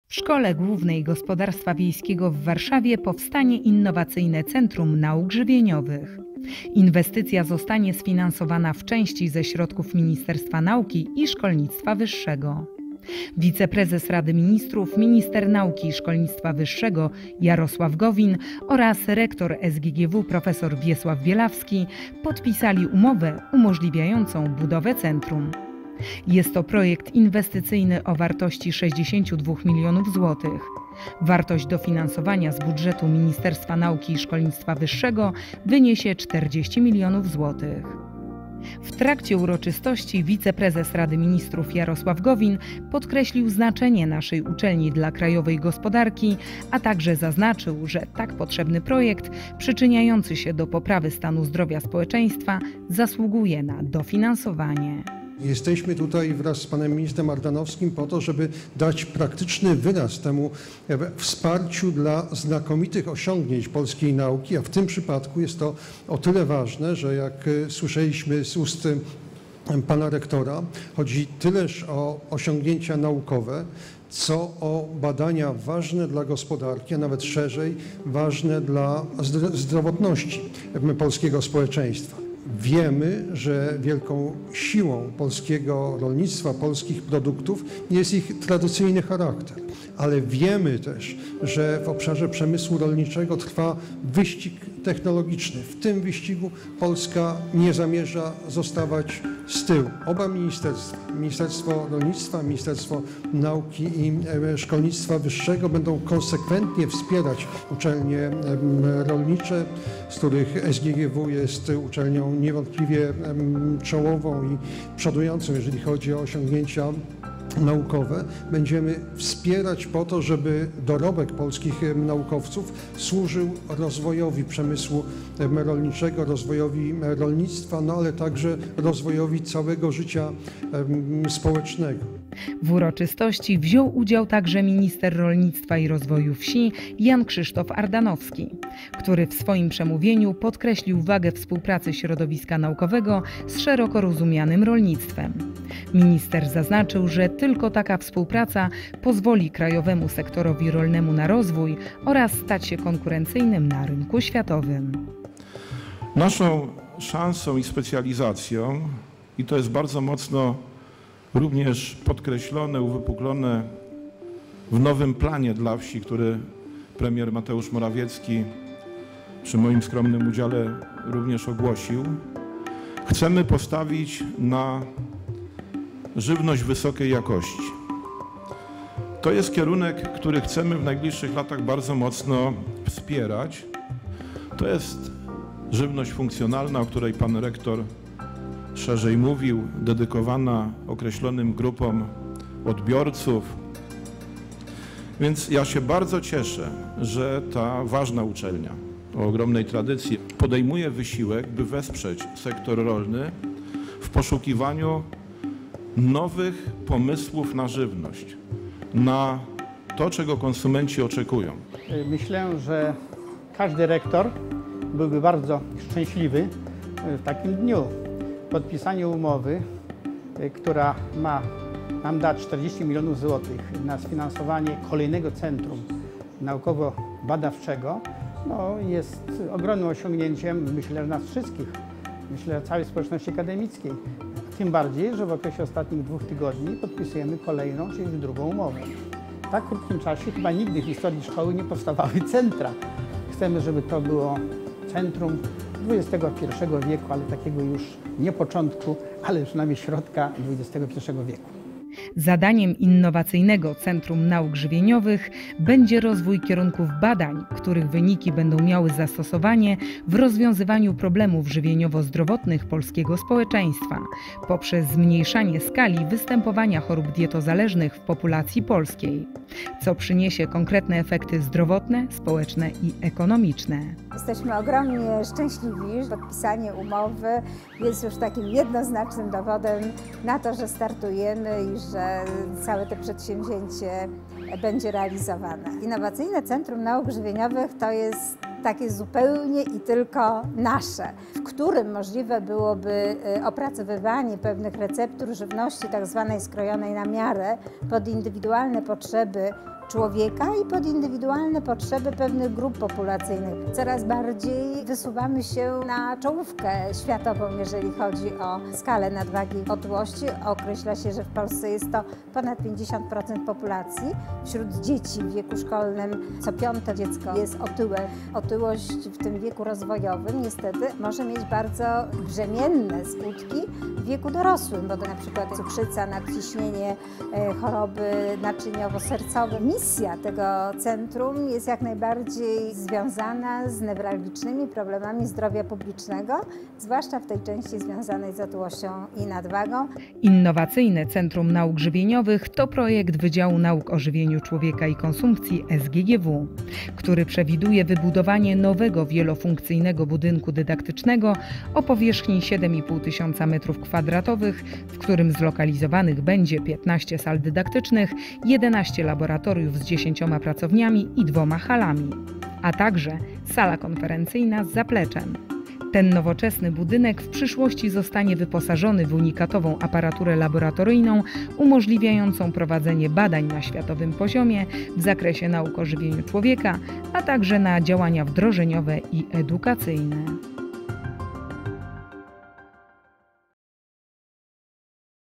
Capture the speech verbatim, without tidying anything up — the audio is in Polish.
W Szkole Głównej Gospodarstwa Wiejskiego w Warszawie powstanie innowacyjne Centrum Nauk Żywieniowych. Inwestycja zostanie sfinansowana w części ze środków Ministerstwa Nauki i Szkolnictwa Wyższego. Wiceprezes Rady Ministrów, minister nauki i szkolnictwa wyższego Jarosław Gowin oraz rektor S G G W profesor Wiesław Bielawski podpisali umowę umożliwiającą budowę centrum. Jest to projekt inwestycyjny o wartości sześćdziesiąt dwa milionów złotych. Wartość dofinansowania z budżetu Ministerstwa Nauki i Szkolnictwa Wyższego wyniesie czterdzieści milionów złotych. W trakcie uroczystości wiceprezes Rady Ministrów Jarosław Gowin podkreślił znaczenie naszej uczelni dla krajowej gospodarki, a także zaznaczył, że tak potrzebny projekt, przyczyniający się do poprawy stanu zdrowia społeczeństwa, zasługuje na dofinansowanie. Jesteśmy tutaj wraz z panem ministrem Ardanowskim po to, żeby dać praktyczny wyraz temu wsparciu dla znakomitych osiągnięć polskiej nauki, a w tym przypadku jest to o tyle ważne, że jak słyszeliśmy z ust pana rektora, chodzi tyleż o osiągnięcia naukowe, co o badania ważne dla gospodarki, a nawet szerzej ważne dla zdrowotności polskiego społeczeństwa. Wiemy, że wielką siłą polskiego rolnictwa, polskich produktów jest ich tradycyjny charakter, ale wiemy też, że w obszarze przemysłu rolniczego trwa wyścig technologiczny. W tym wyścigu Polska nie zamierza zostawać z tyłu. Oba ministerstwa, Ministerstwo Rolnictwa, Ministerstwo Nauki i Szkolnictwa Wyższego będą konsekwentnie wspierać uczelnie rolnicze, z których S G G W jest uczelnią niewątpliwie czołową i przodującą, jeżeli chodzi o osiągnięcia naukowe. Będziemy wspierać po to, żeby dorobek polskich naukowców służył rozwojowi przemysłu rolniczego, rozwojowi rolnictwa, no ale także rozwojowi całego życia społecznego. W uroczystości wziął udział także minister rolnictwa i rozwoju wsi Jan Krzysztof Ardanowski, który w swoim przemówieniu podkreślił wagę współpracy środowiska naukowego z szeroko rozumianym rolnictwem. Minister zaznaczył, że tylko taka współpraca pozwoli krajowemu sektorowi rolnemu na rozwój oraz stać się konkurencyjnym na rynku światowym. Naszą szansą i specjalizacją, i to jest bardzo mocno również podkreślone, uwypuklone w nowym planie dla wsi, który premier Mateusz Morawiecki przy moim skromnym udziale również ogłosił. Chcemy postawić na żywność wysokiej jakości. To jest kierunek, który chcemy w najbliższych latach bardzo mocno wspierać. To jest żywność funkcjonalna, o której pan rektor szerzej mówił, dedykowana określonym grupom odbiorców. Więc ja się bardzo cieszę, że ta ważna uczelnia o ogromnej tradycji podejmuje wysiłek, by wesprzeć sektor rolny w poszukiwaniu nowych pomysłów na żywność, na to, czego konsumenci oczekują. Myślę, że każdy rektor byłby bardzo szczęśliwy w takim dniu. Podpisanie umowy, która ma nam dać czterdzieści milionów złotych na sfinansowanie kolejnego centrum naukowo-badawczego, no jest ogromnym osiągnięciem, myślę, nas wszystkich, myślę, całej społeczności akademickiej. Tym bardziej, że w okresie ostatnich dwóch tygodni podpisujemy kolejną, czyli już drugą umowę. W tak krótkim czasie chyba nigdy w historii szkoły nie powstawały centra. Chcemy, żeby to było centrum dwudziestego pierwszego wieku, ale takiego już nie początku, ale przynajmniej środka dwudziestego pierwszego wieku. Zadaniem innowacyjnego Centrum Nauk Żywieniowych będzie rozwój kierunków badań, których wyniki będą miały zastosowanie w rozwiązywaniu problemów żywieniowo-zdrowotnych polskiego społeczeństwa poprzez zmniejszanie skali występowania chorób dietozależnych w populacji polskiej, co przyniesie konkretne efekty zdrowotne, społeczne i ekonomiczne. Jesteśmy ogromnie szczęśliwi, że podpisanie umowy jest już takim jednoznacznym dowodem na to, że startujemy i że całe to przedsięwzięcie będzie realizowane. Innowacyjne Centrum Nauk Żywieniowych to jest takie zupełnie i tylko nasze, w którym możliwe byłoby opracowywanie pewnych receptur żywności tak zwanej skrojonej na miarę pod indywidualne potrzeby człowieka i pod indywidualne potrzeby pewnych grup populacyjnych. Coraz bardziej wysuwamy się na czołówkę światową, jeżeli chodzi o skalę nadwagi i otyłości. Określa się, że w Polsce jest to ponad pięćdziesiąt procent populacji. Wśród dzieci w wieku szkolnym co piąte dziecko jest otyłe. Otyłość w tym wieku rozwojowym niestety może mieć bardzo brzemienne skutki w wieku dorosłym, bo to na przykład cukrzyca, nadciśnienie, choroby naczyniowo-sercowe. Misja tego centrum jest jak najbardziej związana z newralgicznymi problemami zdrowia publicznego, zwłaszcza w tej części związanej z otyłością i nadwagą. Innowacyjne Centrum Nauk Żywieniowych to projekt Wydziału Nauk o Żywieniu Człowieka i Konsumpcji S G G W, który przewiduje wybudowanie nowego wielofunkcyjnego budynku dydaktycznego o powierzchni siedem i pół tysiąca metrów kwadratowych, w którym zlokalizowanych będzie piętnaście sal dydaktycznych, jedenaście laboratoriów z dziesięcioma pracowniami i dwoma halami, a także sala konferencyjna z zapleczem. Ten nowoczesny budynek w przyszłości zostanie wyposażony w unikatową aparaturę laboratoryjną umożliwiającą prowadzenie badań na światowym poziomie w zakresie nauk o żywieniu człowieka, a także na działania wdrożeniowe i edukacyjne.